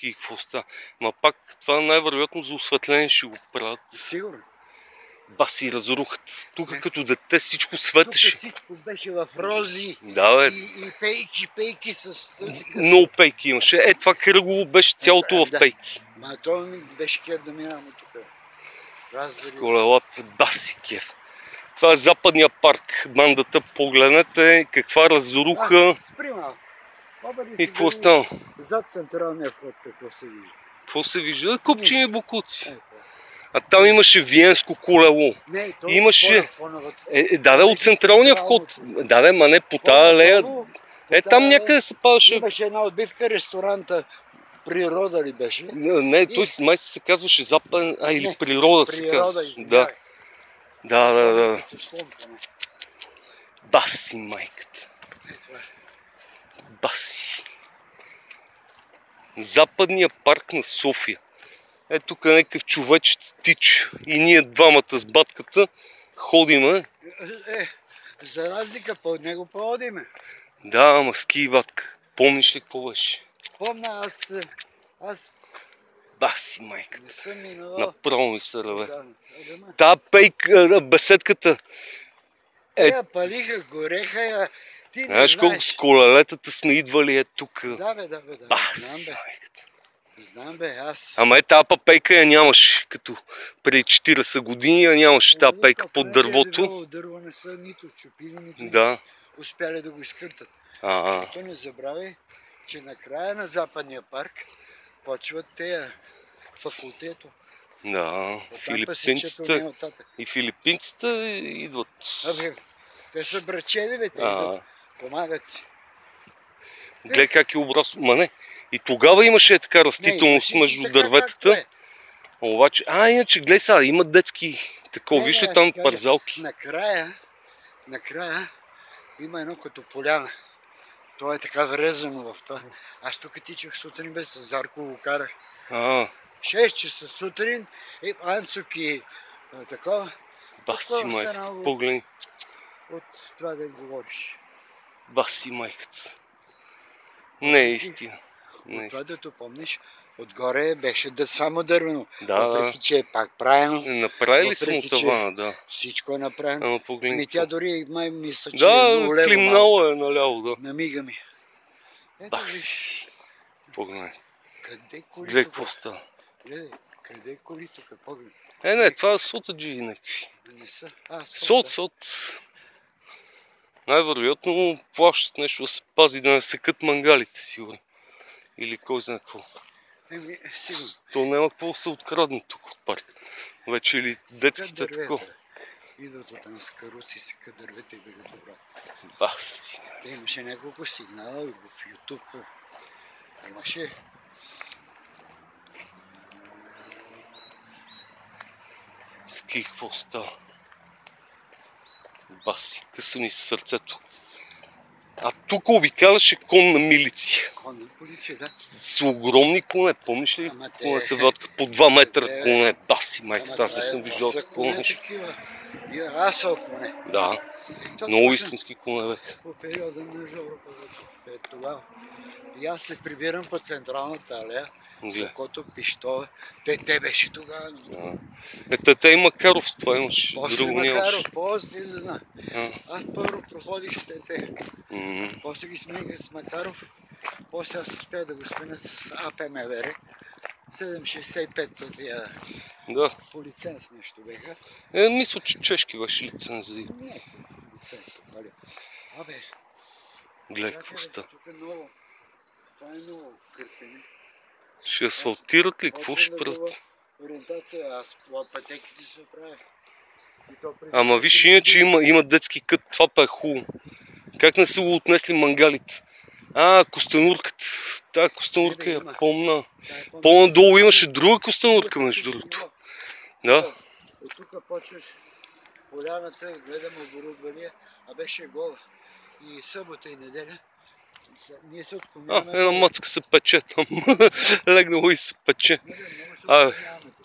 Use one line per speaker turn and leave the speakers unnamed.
ски какво става. Ма пак това най-вероятно за осветление ще го правят.
Сигурно.
Баси разрухат. Тук като дете всичко светеше.
Тук всичко беше в рози.
Да, бе.
И пейки с...
Много пейки имаше. Това кръгово беше цялото в пейки.
Ма то ми беше кеф да минаваме тук.
С колелата, да си кеф. Това е западния парк. Бандата, погледнете каква разруха.
Спри малко.
И какво става?
Зад централния вход какво се вижда?
Какво се вижда? Купчини букуци. А там имаше виенско колело.
Не, то
имаше... Да, от централния вход. Да, ма не по тази алея. Там някъде се падаше.
Имаше една отбивка, ресторанта Природа ли беше?
Не, той май се казваше Западен, или Природа се казва. Да. Баси майката. Баси. Западния парк на София. Тук някакъв човечец тич и ние двамата с батката ходиме.
За разлика от него ходиме.
Да, ама ски батка. Помниш ли какво беше?
Помня, аз...
Баси майката.
Не съм минал.
Направо ми се реве. Та беседката.
Палиха, гореха.
Знаеш колко с колелетата сме идвали тук.
Да.
Баси майката.
Знам бе, аз...
Ама тази пейка я нямаше, като преди 40 години я нямаше тази пейка под дървото.
Дърво не са нито чупили, нито успяли да го изкъртат. Като не забравяй, че на края на Западния парк почват тея факултето.
Да, филипинците идват.
Те са брачели, бе, те идват, помагат си.
Гледай как е обрасло. Ма не, и тогава имаше така растителност между дърветата. Обаче, иначе гледай сега, има детски такова, виж ли там парзалки?
Накрая има едно като поляна. То е така врезано в това. Аз тук тичах сутрин без Зарко го карах. 6 часа сутрин, Анцук и такова.
Баси майката, погледни.
От това да говориш.
Баси майката. Не е истина.
Това да помниш, отгоре беше само дървено.
Да.
Въпреки, че е пак правилно.
Направили съм от тавана, да.
Всичко е направено. Тя дори май мисля, че
да, климнала е наляво, да.
Намига ми.
Баси. Погледни.
Къде коли?
Гледай какво става.
Къде коли тук? Погледни.
Не, това са сотаджи някакви.
Не са.
Сот. Най-вероятно плащат нещо да се пази, да не секат мангалите, сигурно. Или кой знае какво.
Сигурно.
То няма какво да се открадне тук от парк. Вече или детските такова.
Идват от там с каруци, секат дървета и бегат обратно.
Баси.
Имаше няколко сигнала в YouTube. Имаше.
Ски, какво става? Баси, къса ми се сърцето. Тук обикаляше конна милиция.
Конна полиция, да.
С огромни коне, помниш ли? Конете вратка по 2 метра коне. Баси, майката, аз не съм виждал такова нещо.
Асал коне.
Да, много истински коне беха.
По периода на Европа тогава. И аз се прибирам по централната алея, Сокото, Пищова. Те беше тогава.
Те и Макаров, това имаш.
После Макаров, после не знам. Аз първо проходих с те. После ги смених с Макаров. После аз успях да го сменя с АПМВР. 765 тия полиценс нещо беха.
Мисля, че чешки беше лицензии.
Не, лиценз.
Гледай какво става.
Тук е много. Това е много кърпени.
Ще асфалтират ли? Какво ще правят?
Ориентация, аз пътеките се правят.
Ама виж, иначе има детски кът, това па е хубаво. Как не са го отнесли мангалите? Костенурката. Тая костенурка я помна. По-надолу имаше друга костенурка, между другото. Да.
От тук почваш поляната, гледам оборудване, беше гола. И събота и неделя. Ние се отклоняваме.
Една мацка се пече там. Легнало и се пече.